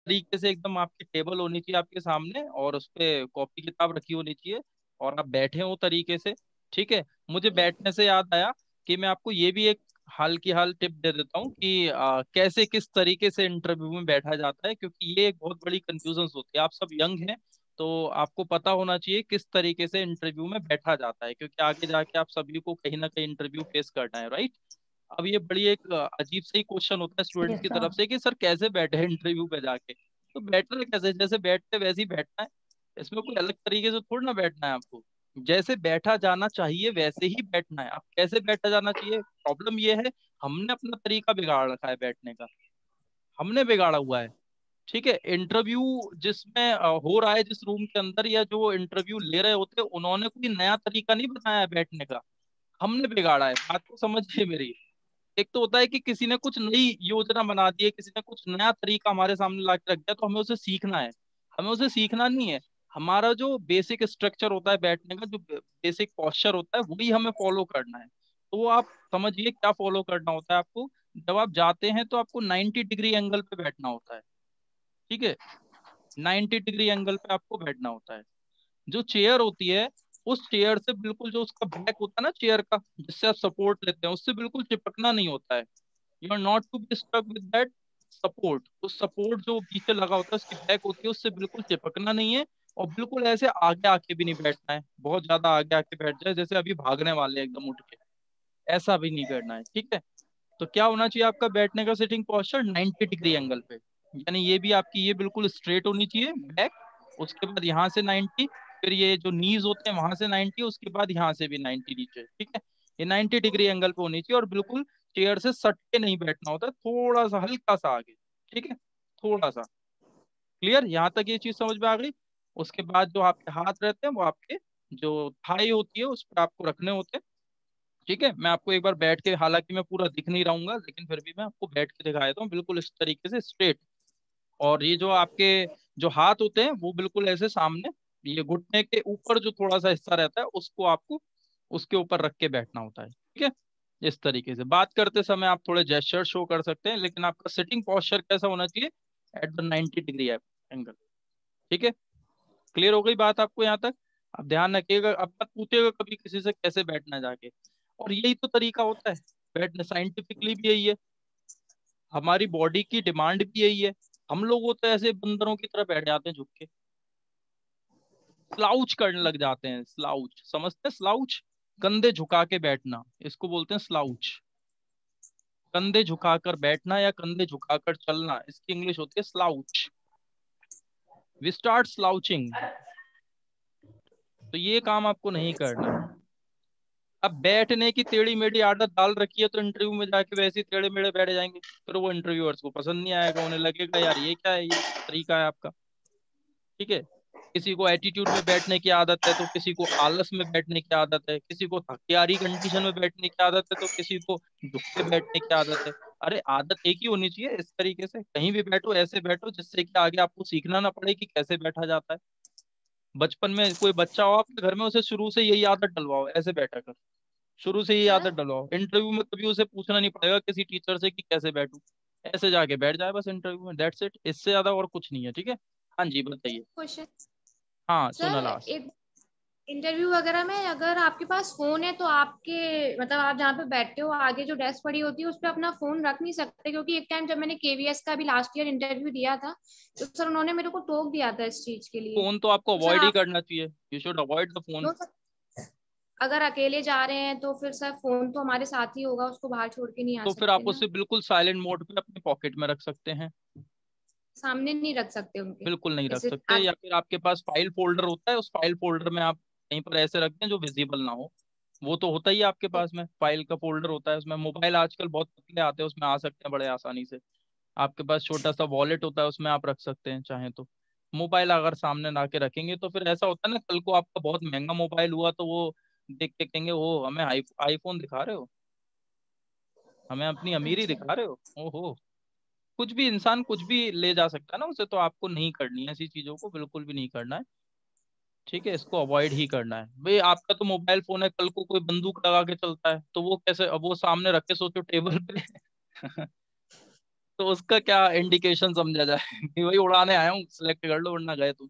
तरीके से एकदम आपकी टेबल होनी चाहिए आपके सामने, और उस पे कॉपी किताब रखी होनी चाहिए, और आप बैठे हो तरीके से। ठीक है। मुझे बैठने से याद आया कि मैं आपको ये भी एक हाल की हाल टिप दे देता हूँ कि कैसे किस तरीके से इंटरव्यू में बैठा जाता है, क्योंकि ये एक बहुत बड़ी कंफ्यूजन होती है। आप सब यंग हैं, तो आपको पता होना चाहिए किस तरीके से इंटरव्यू में बैठा जाता है, क्योंकि आगे जाके आप सभी को कहीं ना कहीं इंटरव्यू फेस करना है, राइट। अब ये बड़ी एक अजीब सा ही क्वेश्चन होता है स्टूडेंट यस की सर। तरफ से कि सर कैसे बैठे इंटरव्यू पे जाके। तो बैठना कैसे, जैसे बैठते वैसे ही बैठना है, इसमें कोई अलग तरीके से थोड़ा ना बैठना है आपको। जैसे बैठा जाना चाहिए वैसे ही बैठना है। आप कैसे बैठा जाना चाहिए, प्रॉब्लम ये है हमने अपना तरीका बिगाड़ रखा है बैठने का, हमने बिगाड़ा हुआ है। ठीक है। इंटरव्यू जिसमें हो रहा है जिस रूम के अंदर, या जो इंटरव्यू ले रहे होते हैं, उन्होंने कोई नया तरीका नहीं बताया है बैठने का, हमने बिगाड़ा है। बात को समझिए मेरी। एक तो होता है कि किसी ने कुछ नई योजना बना दी है, किसी ने कुछ नया तरीका हमारे सामने ला के रख दिया, तो हमें उसे सीखना है। हमें उसे सीखना नहीं है। हमारा जो बेसिक स्ट्रक्चर होता है बैठने का, जो बेसिक पोस्चर होता है, वही हमें फॉलो करना है। तो वो आप समझिए क्या फॉलो करना होता है आपको। जब आप जाते हैं तो आपको 90 डिग्री एंगल पे बैठना होता है। ठीक है। 90 डिग्री एंगल पे आपको बैठना होता है। जो चेयर होती है, उस चेयर से बिल्कुल, जो उसका बैक होता है ना चेयर का, जिससे आप सपोर्ट लेते हैं, उससे बिल्कुल चिपकना नहीं होता है। You are not to be stuck with that support. उस सपोर्ट जो पीछे लगा होता है, उसकी बैक होती है, उससे बिल्कुल चिपकना नहीं है। और बिल्कुल ऐसे आगे आके भी नहीं बैठना है, बहुत ज्यादा आगे आके बैठ जाए जैसे अभी भागने वाले हैं एकदम उठ के, ऐसा भी नहीं करना है। ठीक है। तो क्या होना चाहिए आपका बैठने का सिटिंग पोस्चर, 90 डिग्री एंगल पे। यानी ये भी आपकी ये बिल्कुल स्ट्रेट होनी चाहिए बैक, उसके बाद यहाँ से 90, फिर ये जो नीज होते हैं वहां से 90, उसके बाद यहाँ से भी 90 नीचे। ठीक है। ये 90 डिग्री एंगल पे होनी चाहिए, और बिल्कुल चेयर से सट के नहीं बैठना होता है, थोड़ा सा हल्का सा आगे। ठीक है। थोड़ा सा। क्लियर, यहाँ तक ये चीज समझ में आ गई। उसके बाद जो आपके हाथ रहते हैं वो आपके जो थाई होती है उस पर आपको रखने होते हैं। ठीक है। मैं आपको एक बार बैठ के, हालांकि मैं पूरा दिख नहीं रहूंगा, लेकिन फिर भी मैं आपको बैठ के दिखा देता हूँ बिल्कुल इस तरीके से स्ट्रेट। और ये जो आपके जो हाथ होते हैं वो बिल्कुल ऐसे सामने, ये घुटने के ऊपर जो थोड़ा सा हिस्सा रहता है उसको आपको उसके ऊपर रख के बैठना होता है। ठीक है। इस तरीके से बात करते समय आप थोड़े जेस्चर शो कर सकते हैं, लेकिन आपका सिटिंग पोस्चर कैसा होना चाहिए, एट द 90 डिग्री एंगल। ठीक है। क्लियर हो गई बात आपको यहाँ तक। अब ध्यान रखिएगा, अब मत पूछिएगा कभी किसी से कैसे बैठना है जाके। और यही तो तरीका होता है बैठने, साइंटिफिकली भी यही है, हमारी बॉडी की डिमांड भी यही है। हम लोग होते हैं ऐसे बंदरों की तरह बैठ जाते हैं झुक के, स्लाउच करने लग जाते हैं। स्लाउच समझते हैं, स्लाउच, कंधे झुका के बैठना, इसको बोलते हैं स्लाउच। कंधे झुकाकर बैठना या कंधे झुकाकर चलना, इसकी इंग्लिश होती है स्लाउच। We start slouching. तो ये काम आपको नहीं करना है। अब बैठने की टेढ़ी मेढ़ी आदत डाल रखी है, तो इंटरव्यू में जाके वैसे ही टेढ़े मेढ़े बैठ जाएंगे, फिर वो इंटरव्यूअर्स को पसंद नहीं आएगा, उन्हें लगेगा यार ये क्या है, ये तरीका है आपका। ठीक है। किसी को एटीट्यूड में बैठने की आदत है, तो किसी को आलस में बैठने की आदत है, किसी को थकियारी कंडीशन में बैठने की आदत है, तो किसी को झुक के बैठने की आदत है। अरे आदत एक ही होनी चाहिए, इस तरीके से कहीं भी बैठो ऐसे बैठो जिससे कि आगे आपको सीखना ना पड़े कि कैसे बैठा जाता है। बचपन में कोई बच्चा हो आपके घर में, उसे शुरू से यही आदत डलवाओ, ऐसे बैठा कर, शुरू से यही सर आदत डलवाओ। इंटरव्यू में कभी उसे पूछना नहीं पड़ेगा किसी टीचर से कि कैसे बैठूं, ऐसे जाके बैठ जाए बस इंटरव्यू में, दैट्स इट, इससे ज्यादा और कुछ नहीं है। ठीक है। हाँ जी बताइए। क्वेश्चन। हाँ सुना सर लास्ट। एक इंटरव्यू वगैरह में अगर आपके पास फोन है तो आपके मतलब आप जहाँ पे बैठते हो आगे जो डेस्क पड़ी होती है उस पे अपना फोन रख नहीं सकते, क्योंकि एक टाइम जब मैंने केवीएस का भी लास्ट ईयर इंटरव्यू दिया था तो सर उन्होंने मेरे को टोक दिया था इस चीज के लिए। फोन तो आपको तो सर अवॉइड ही आप करना चाहिए, you should avoid the phone. तो सर अगर अकेले जा रहे हैं तो फिर सर फोन तो हमारे साथ ही होगा, उसको बाहर छोड़ के नहीं आ तो फिर सकते आप ना। उसे बिल्कुल साइलेंट मोड पे अपने पॉकेट में रख सकते हैं। सामने नहीं रख सकते उनके। बिल्कुल नहीं रख जैसे सकते, या फिर आपके पास फाइल फोल्डर होता है, उस फाइल फोल्डर में आप कहीं पर ऐसे रख दें जो विजिबल ना हो। वो तो होता ही है आपके पास में, फाइल का फोल्डर होता है उसमें। मोबाइल आजकल बहुत पतले आते हैं, उसमें आ सकते हैं बड़े आसानी से। आपके पास छोटा सा वॉलेट होता है, उसमें आप रख सकते हैं चाहें तो। मोबाइल अगर सामने ला के रखेंगे तो फिर ऐसा होता है ना, कल को आपका बहुत महंगा मोबाइल हुआ तो वो देख के कहेंगे ओ हमें आईफोन दिखा रहे हो, हमें अपनी अमीरी अच्छा। दिखा रहे हो, ओहो। कुछ भी इंसान कुछ भी ले जा सकता है ना उसे, तो आपको नहीं करनी है ऐसी चीजों को, बिल्कुल भी नहीं करना है। ठीक है। इसको अवॉइड ही करना है भाई। आपका तो मोबाइल फोन है, कल को कोई बंदूक लगा के चलता है तो वो कैसे, अब वो सामने रख के सोचो टेबल पे तो उसका क्या इंडिकेशन समझा जाए कि भाई उड़ाने आया हूँ, सिलेक्ट कर लो वरना गए तुम।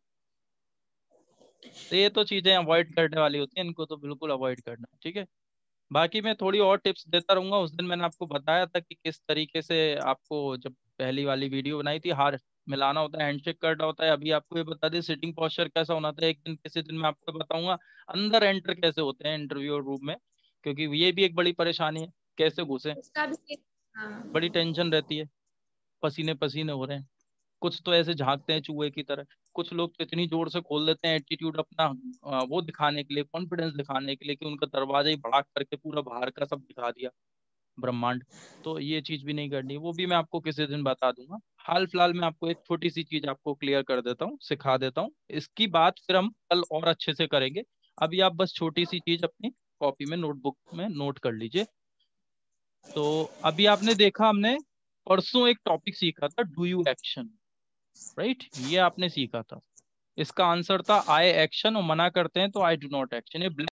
तो ये तो चीजें अवॉइड करने वाली होती हैं, इनको तो बिल्कुल अवॉइड करना, ठीक है। बाकी मैं थोड़ी और टिप्स देता रहूंगा। उस दिन मैंने आपको बताया था कि किस तरीके से आपको, जब पहली वाली वीडियो बनाई थी, हाथ मिलाना होता है, हैंडशेक करना होता है। अभी आपको ये बता दें सिटिंग पोस्चर कैसा होना था, एक दिन किसी दिन मैं आपको बताऊंगा अंदर एंटर कैसे होते हैं इंटरव्यू रूम में, क्योंकि ये भी एक बड़ी परेशानी है, कैसे घुसे। उसका भी। हाँ। बड़ी टेंशन रहती है, पसीने पसीने हो रहे हैं, कुछ तो ऐसे झांकते हैं चूहे की तरह, कुछ लोग तो इतनी जोर से खोल देते हैं एटीट्यूड अपना, वो दिखाने के लिए, कॉन्फिडेंस दिखाने के लिए कि उनका दरवाजा ही भड़ाक करके पूरा बाहर का सब दिखा दिया, ब्रह्मांड। तो ये चीज भी नहीं करनी, वो भी मैं आपको किसी दिन बता दूंगा। हाल फिलहाल में आपको एक छोटी सी चीज आपको क्लियर कर देता हूँ, सिखा देता हूँ, इसकी बात फिर हम कल और अच्छे से करेंगे। अभी आप बस छोटी सी चीज अपनी कॉपी में, नोटबुक में नोट कर लीजिए। तो अभी आपने देखा, हमने परसों एक टॉपिक सीखा था, डू यू एक्शन, राइट, ये आपने सीखा था। इसका आंसर था आई एक्शन, और मना करते हैं तो आई डू नॉट एक्शन। ये